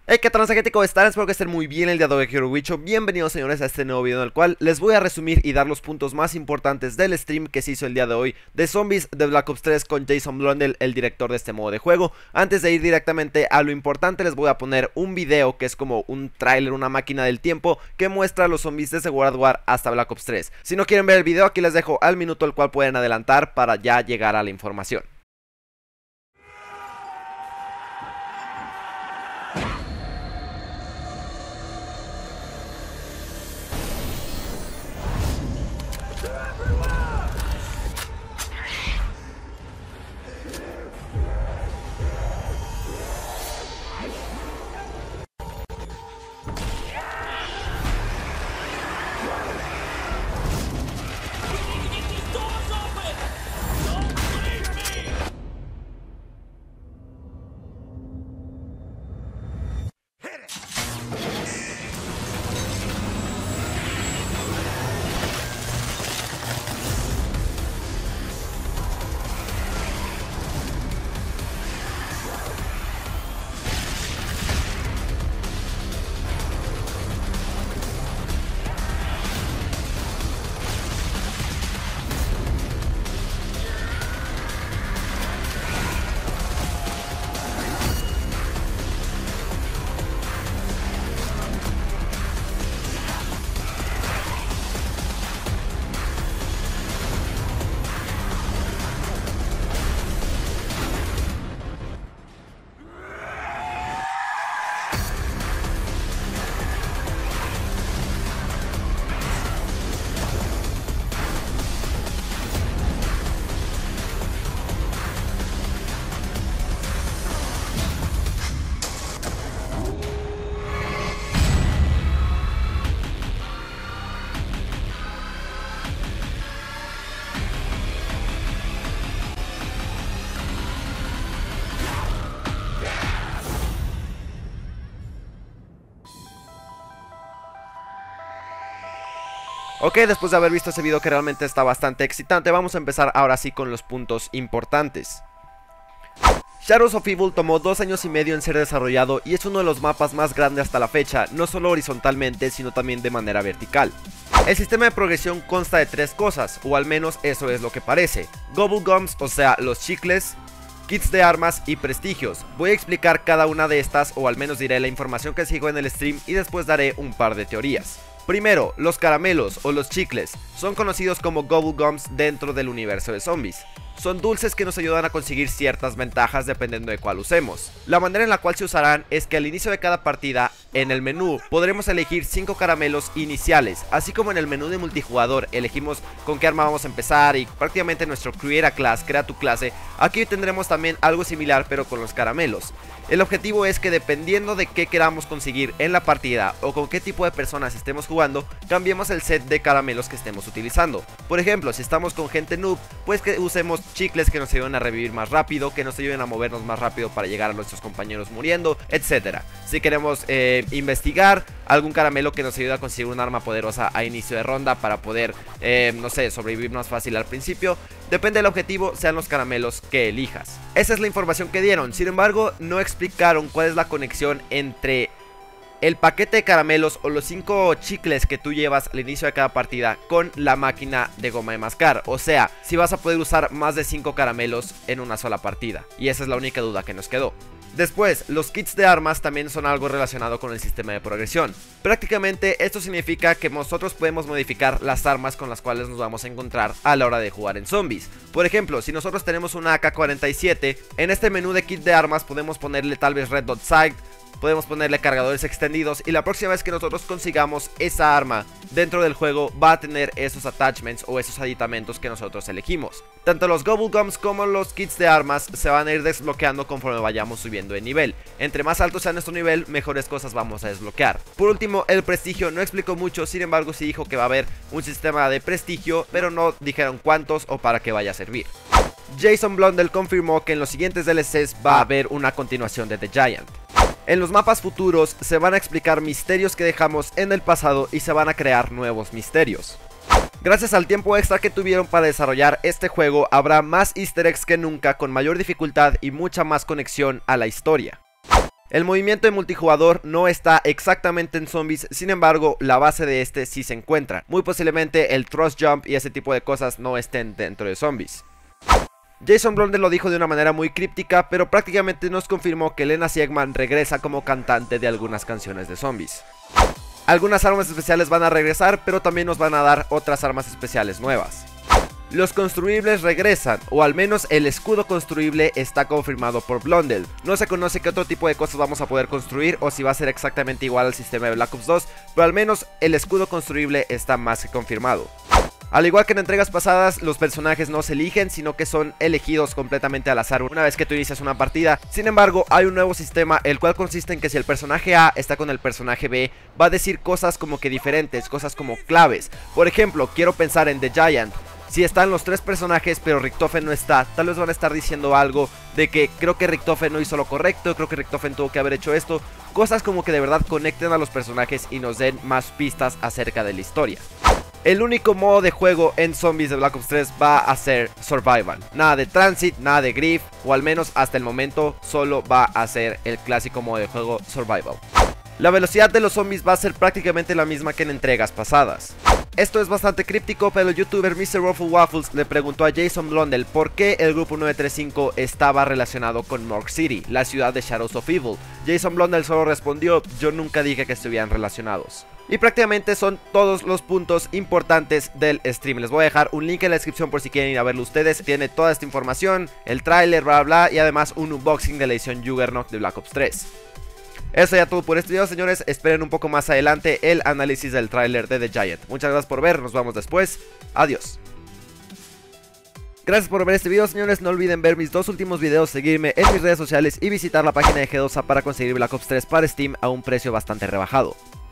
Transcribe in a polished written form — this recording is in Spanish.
Hey, ¿qué tal, gente? ¿Cómo están? Espero que estén muy bien el día de hoy, Hero Bicho. Bienvenidos, señores, a este nuevo video en el cual les voy a resumir y dar los puntos más importantes del stream que se hizo el día de hoy de Zombies de Black Ops 3 con Jason Blundell, el director de este modo de juego. Antes de ir directamente a lo importante, les voy a poner un video que es como un tráiler, una máquina del tiempo que muestra a los zombies desde World War hasta Black Ops 3. Si no quieren ver el video, aquí les dejo al minuto el cual pueden adelantar para ya llegar a la información. Ok, después de haber visto ese video que realmente está bastante excitante, vamos a empezar ahora sí con los puntos importantes. Shadows of Evil tomó 2 años y medio en ser desarrollado y es uno de los mapas más grandes hasta la fecha, no solo horizontalmente sino también de manera vertical. El sistema de progresión consta de 3 cosas, o al menos eso es lo que parece: Gobble-Gums, o sea, los chicles, kits de armas y prestigios. Voy a explicar cada una de estas, o al menos diré la información que sigo en el stream y después daré un par de teorías. Primero, los caramelos o los chicles son conocidos como Gobble-Gums dentro del universo de zombies. Son dulces que nos ayudan a conseguir ciertas ventajas dependiendo de cuál usemos. La manera en la cual se usarán es que al inicio de cada partida, en el menú, podremos elegir 5 caramelos iniciales, así como en el menú de multijugador elegimos con qué arma vamos a empezar y prácticamente nuestro Create a Class, crea tu clase. Aquí tendremos también algo similar pero con los caramelos. El objetivo es que dependiendo de qué queramos conseguir en la partida o con qué tipo de personas estemos jugando, cambiemos el set de caramelos que estemos utilizando. Por ejemplo, si estamos con gente noob, pues que usemos chicles que nos ayuden a revivir más rápido, que nos ayuden a movernos más rápido para llegar a nuestros compañeros muriendo, etc. Si queremos investigar, algún caramelo que nos ayude a conseguir un arma poderosa a inicio de ronda para poder, no sé, sobrevivir más fácil al principio. Depende del objetivo, sean los caramelos que elijas. Esa es la información que dieron, sin embargo, no explicaron cuál es la conexión entre el paquete de caramelos o los 5 chicles que tú llevas al inicio de cada partida con la máquina de goma de mascar. O sea, si vas a poder usar más de 5 caramelos en una sola partida. Y esa es la única duda que nos quedó. Después, los kits de armas también son algo relacionado con el sistema de progresión. Prácticamente esto significa que nosotros podemos modificar las armas con las cuales nos vamos a encontrar a la hora de jugar en zombies. Por ejemplo, si nosotros tenemos una AK-47, en este menú de kit de armas podemos ponerle tal vez Red Dot Sight, podemos ponerle cargadores extendidos, y la próxima vez que nosotros consigamos esa arma dentro del juego va a tener esos attachments o esos aditamentos que nosotros elegimos. Tanto los Gobble-Gums como los kits de armas se van a ir desbloqueando conforme vayamos subiendo de nivel. Entre más alto sea nuestro nivel, mejores cosas vamos a desbloquear. Por último, el prestigio no explicó mucho, sin embargo sí dijo que va a haber un sistema de prestigio, pero no dijeron cuántos o para qué vaya a servir. Jason Blundell confirmó que en los siguientes DLCs va a haber una continuación de The Giant. En los mapas futuros se van a explicar misterios que dejamos en el pasado y se van a crear nuevos misterios. Gracias al tiempo extra que tuvieron para desarrollar este juego, habrá más easter eggs que nunca, con mayor dificultad y mucha más conexión a la historia. El movimiento de multijugador no está exactamente en zombies, sin embargo la base de este sí se encuentra. Muy posiblemente el thrust jump y ese tipo de cosas no estén dentro de zombies. Jason Blundell lo dijo de una manera muy críptica, pero prácticamente nos confirmó que Lena Siegman regresa como cantante de algunas canciones de zombies. Algunas armas especiales van a regresar, pero también nos van a dar otras armas especiales nuevas. Los construibles regresan, o al menos el escudo construible está confirmado por Blundell. No se conoce qué otro tipo de cosas vamos a poder construir o si va a ser exactamente igual al sistema de Black Ops 2, pero al menos el escudo construible está más que confirmado. Al igual que en entregas pasadas, los personajes no se eligen, sino que son elegidos completamente al azar una vez que tú inicias una partida. Sin embargo, hay un nuevo sistema, el cual consiste en que si el personaje A está con el personaje B, va a decir cosas como que diferentes, cosas como claves. Por ejemplo, quiero pensar en The Giant. Si están los tres personajes pero Richtofen no está, tal vez van a estar diciendo algo de que creo que Richtofen no hizo lo correcto, creo que Richtofen tuvo que haber hecho esto. Cosas como que de verdad conecten a los personajes y nos den más pistas acerca de la historia. El único modo de juego en zombies de Black Ops 3 va a ser Survival. Nada de Transit, nada de Grief, o al menos hasta el momento solo va a ser el clásico modo de juego Survival. La velocidad de los zombies va a ser prácticamente la misma que en entregas pasadas. Esto es bastante críptico, pero el youtuber Mr. Ruffle Waffles le preguntó a Jason Blundell por qué el grupo 935 estaba relacionado con Morgue City, la ciudad de Shadows of Evil. Jason Blundell solo respondió: yo nunca dije que estuvieran relacionados. Y prácticamente son todos los puntos importantes del stream. Les voy a dejar un link en la descripción por si quieren ir a verlo ustedes. Tiene toda esta información, el tráiler, bla bla, y además un unboxing de la edición Juggernaut de Black Ops 3. Eso ya todo por este video, señores. Esperen un poco más adelante el análisis del tráiler de The Giant. Muchas gracias por ver, nos vemos después. Adiós. Gracias por ver este video, señores. No olviden ver mis dos últimos videos, seguirme en mis redes sociales y visitar la página de G2A para conseguir Black Ops 3 para Steam a un precio bastante rebajado.